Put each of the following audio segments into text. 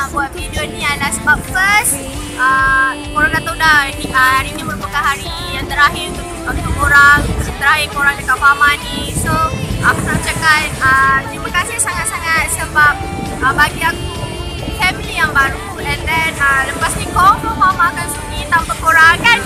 nak buat video ni adalah sebab first korang dah tahu dah hari ni merupakan hari yang terakhir untuk korang, terakhir korang dekat Fama ni. So aku nak ucapkan terima kasih sangat-sangat sebab bagi aku family yang baru, and then lepas ni confirm Mama akan sunyi tanpa korang kan.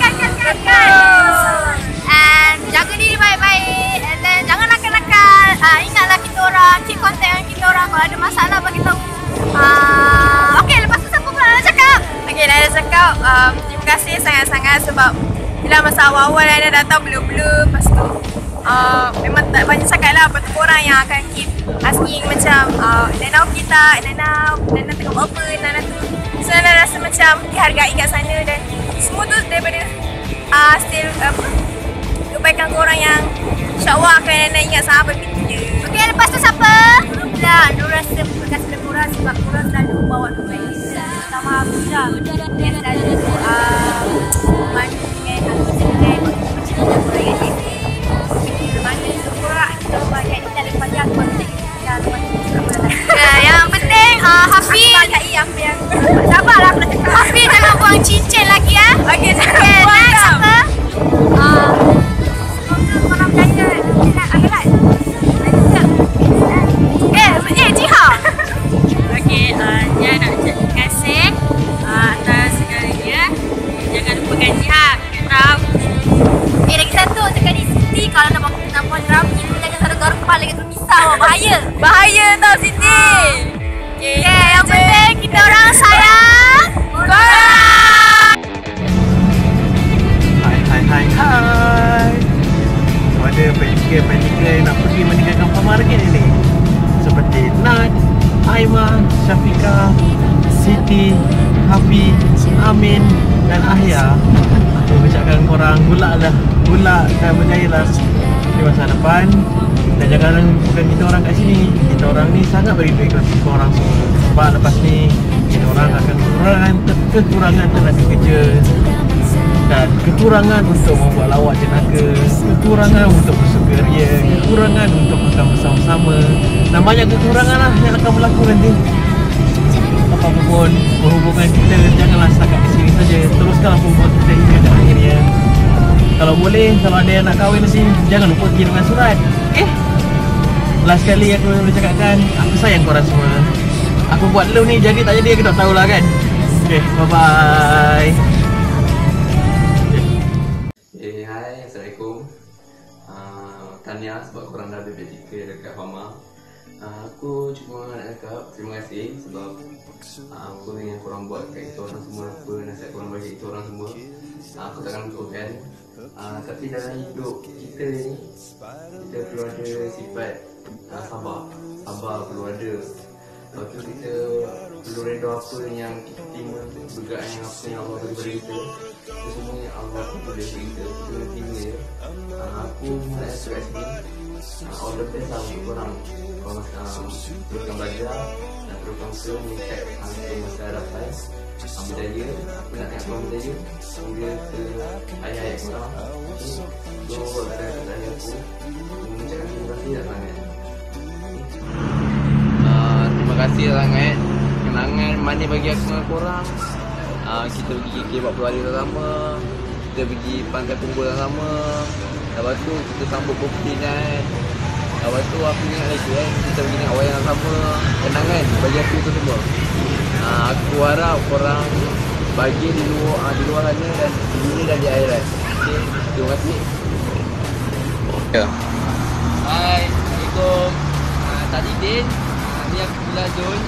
And jaga diri baik-baik, and then jangan nakal-nakal, ingatlah kita orang, keep contact dengan kita orang. Kalau ada masalah bagi tahu. Okay, lepas tu siapa pula nak cakap? Okay, dah ada cakap terima kasih sangat-sangat sebab bila masa awal-awal dah datang blur-blur, lepas tu memang tak banyak cakap lah. Lepas tu korang yang akan keep asking macam Nana okay tak? Nana tengok apa? Nana tu. So Nana rasa macam dihargai kat sana, dan semua tu daripada still kebaikan korang yang insyaAllah akan Nana ingat sampai pintu. Okay, lepas tu siapa? Nur rasa terima kasih kepada korang sebab korang selalu bawa kebaikan. Terutama aku dah yang selalu bantu dengan aku sendiri, macam korang yang sini. Mana tu korang kita bahagian ni dah lepas dia aku baru yang penting Hafiz sabarlah aku nak cakap. Hafiz jangan buang cincin lagi ya. Okay, next apa? Korang berjaya agak-agak Jiha. Okay, Nia nak ucap terima kasih atas segalanya. Jangan lupakan Jiha, Ram. Okay, lagi satu cakap di Siti, kalau nak buat Ram kita jangan selalu garuk kepala kita pisau. Bahaya tau Siti. Okay, yang penting kita orang sayang korang. Hai. Ada petiker yang nak pergi meninggalkan Fama lagi ni. Seperti Nad, Aima, Syafiqah, Siti, Hafiz, Amin dan Ahya. Aku ucapkan korang gulak dan berjayalah di masa depan. Dan jangan lupakan kita orang kat sini. Kita orang ni sangat berindu ikhlas korang semua. Sebab lepas ni kita orang akan kekurangan tenaga kerja, dan kekurangan untuk membuat lawak jenaka, kekurangan untuk bersukaria, kekurangan untuk makan bersama-sama, dan banyak kekurangan lah yang akan berlaku nanti. Apa-apa pun berhubungan kita, janganlah setakat di sini saja. Teruskanlah hubungan kita hingga ke akhirnya. Kalau boleh, kalau ada yang nak kahwin nanti, jangan lupa kirimkan surat. Last kali aku boleh cakapkan, aku sayang korang semua. Aku buat dulu ni, jadi tak jadi aku tak tahulah kan. Okay, bye-bye. Hai, Assalamualaikum. Tahniah sebab korang dah berpikir dekat Fama. Aku cuma nak cakap terima kasih sebab apa yang korang buat kat kita orang semua, apa nasihat korang bagi kita orang semua, aku takkan lupakan. Tapi dalam hidup kita ni, kita perlu ada sifat sabar perlu ada. Lepas tu kita perlu reda apa yang kita terima, dugaan yang apa yang Allah beri kita. Itu semua yang Allah boleh beri kita, kita kena terima je. Aku nak cakap kat sini, all the best lah untuk korang. Korang teruskan belajar dan teruskan usaha meningkat untuk masa hadapan. Berjaya, aku nak tengok korang berjaya hingga ke ayah-ayah korang. So, kata-kata dari aku mengucapkan terima kasih dah sangat. Terima kasih sangat. Kenangan manis bagi aku dengan korang. Kita pergi KK buat pelari sama, kita pergi pantai Punggol sama. Lepas tu kita sambut perpinan. Lepas tu aku ingat lagi kan, kita pergi dengan wayang sama. Kenangan bagi aku tu semua. Aku harap korang bagi di luar sana dan di dunia dan di akhirat. Okay, terima kasih. Hai, Assalamualaikum. Tadi Din, ni aku pula Jun.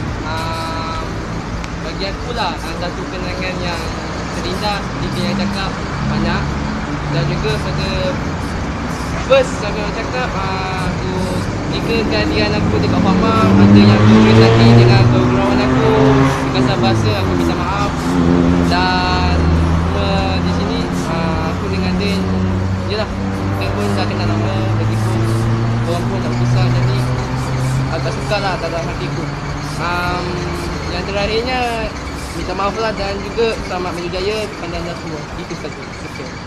Bagi aku lah satu kenangan yang terindah dia yang cakap banyak. Dan juga pada first saya cakap aku nikahkan dia aku dekat Fama. Ada yang berhati dengan kegurauan aku, kasar bahasa aku minta maaf. Dan di sini aku dengan Din jelah kita pun dah kenal lama. Lagipun orang pun tak besar, jadi agak suka lah dalam hatiku. Yang terakhirnya minta maaf lah, dan juga selamat berjaya kepada anda semua. Itu saja.